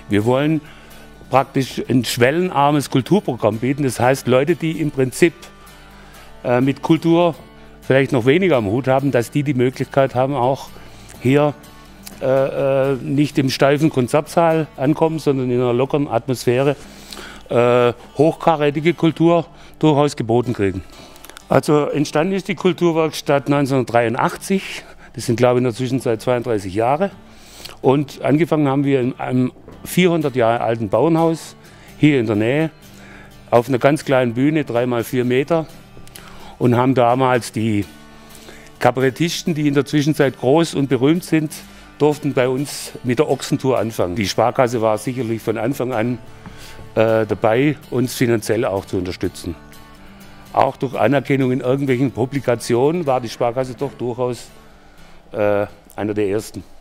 Wir wollen praktisch ein schwellenarmes Kulturprogramm bieten. Das heißt, Leute, die im Prinzip mit Kultur vielleicht noch weniger am Hut haben, dass die Möglichkeit haben, auch hier nicht im steifen Konzertsaal ankommen, sondern in einer lockeren Atmosphäre hochkarätige Kultur durchaus geboten kriegen. Also entstanden ist die Kulturwerkstatt 1983. Das sind, glaube ich, in der Zwischenzeit 32 Jahre. Und angefangen haben wir in einem 400 Jahre alten Bauernhaus hier in der Nähe auf einer ganz kleinen Bühne, 3 mal 4 Meter, und haben damals die Kabarettisten, die in der Zwischenzeit groß und berühmt sind, durften bei uns mit der Ochsentour anfangen. Die Sparkasse war sicherlich von Anfang an dabei, uns finanziell auch zu unterstützen. Auch durch Anerkennung in irgendwelchen Publikationen war die Sparkasse doch durchaus einer der ersten.